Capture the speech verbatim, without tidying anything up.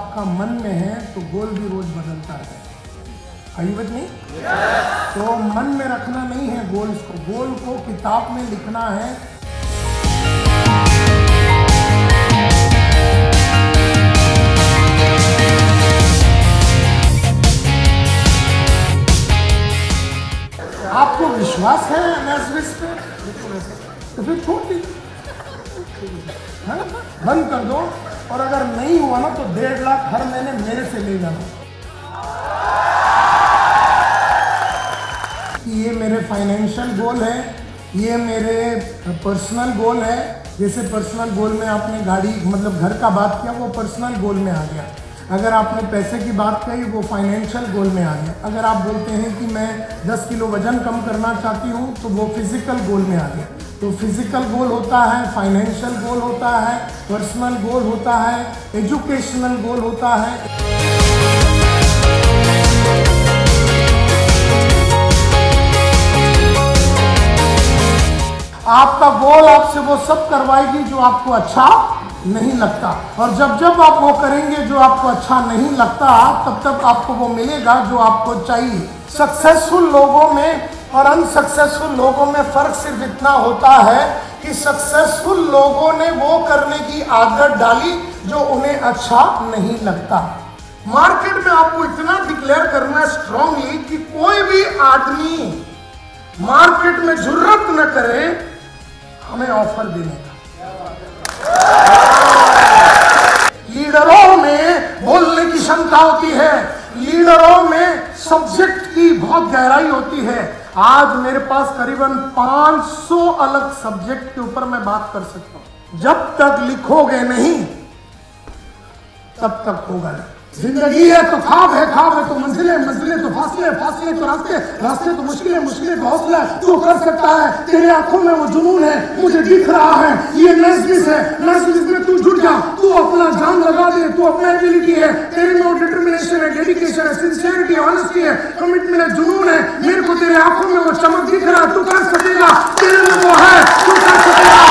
आपका मन में है तो गोल भी रोज बदलता है। Are you with me? तो मन में रखना नहीं है गोल्स को, गोल को किताब में लिखना है। आपको विश्वास है नाज़विज़ पे तो फिर छोड़ दीजिए, बंद कर दो। और अगर नहीं हुआ ना तो डेढ़ लाख हर महीने मेरे से ले जाना। ये मेरे फाइनेंशियल गोल है, ये मेरे पर्सनल गोल है। जैसे पर्सनल गोल में आपने गाड़ी मतलब घर का बात किया, वो पर्सनल गोल में आ गया। अगर आपने पैसे की बात कही, वो फाइनेंशियल गोल में आ गया। अगर आप बोलते हैं कि मैं दस किलो वजन कम करना चाहती हूँ तो वो फिजिकल गोल में आ गया। तो फिजिकल गोल होता है, फाइनेंशियल गोल होता है, पर्सनल गोल होता है, एजुकेशनल गोल होता है। आपका गोल आपसे वो सब करवाएगी जो आपको अच्छा नहीं लगता, और जब जब आप वो करेंगे जो आपको अच्छा नहीं लगता, तब तक आपको वो मिलेगा जो आपको चाहिए। सक्सेसफुल लोगों में और अनसक्सेसफुल लोगों में फर्क सिर्फ इतना होता है कि सक्सेसफुल लोगों ने वो करने की आदत डाली जो उन्हें अच्छा नहीं लगता। मार्केट में आपको इतना डिक्लेयर करना स्ट्रांगली कि कोई भी आदमी मार्केट में जुर्रत न करे हमें ऑफर देने का। लीडरों में बोलने की क्षमता होती है, लीडरों में सब्जेक्ट की बहुत गहराई होती है। आज मेरे पास करीबन पाँच सौ अलग सब्जेक्ट के ऊपर मैं बात कर सकता हूं। जब तक लिखोगे नहीं तब तक होगा नहीं। जिंदगी है तो ख्वाब है, ख्वाब है तो मंजिलें, मंजिलें तो फासले, फासले तो रास्ते, रास्ते तो मुश्किलें, मुश्किलें तो हौसला। तू कर सकता है, तेरे आंखों में वो जुनून है, मुझे दिख रहा है। ये नाज़विज़ है, नाज़विज़ में तू जुड़ जा, तू अपना जान लगा दे, तू अपना एबिलिटी है, तेरे में वो डिटर्मिनेशन है, डेडिकेशन है, सिंसियरिटी, ऑनेस्टी है, कमिटमेंट है, जुनून है। मेरे को तेरे आंखों में वो चमक दिख रहा है, तू कर सकेगा, तेरे में वो है, तू कर सकेगा।